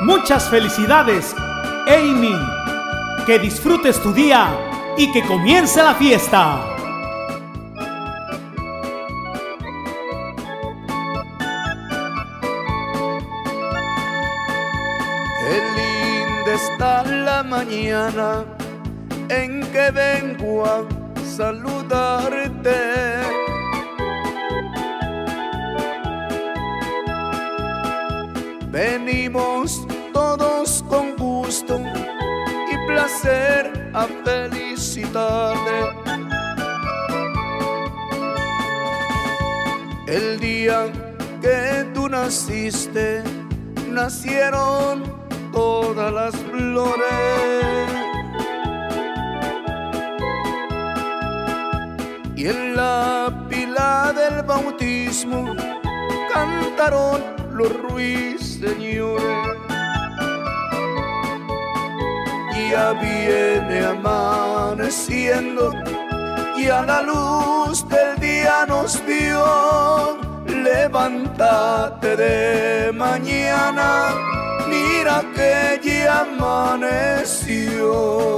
Muchas felicidades, Amy. Que disfrutes tu día y que comience la fiesta. Qué linda está la mañana en que vengo a saludarte. Venimos todos con gusto y placer a felicitarte. El día que tú naciste, nacieron todas las flores. Y en la pila del bautismo cantaron los ruiseñores. Ya viene amaneciendo y a la luz del día nos vio. Levántate de mañana, mira que ya amaneció.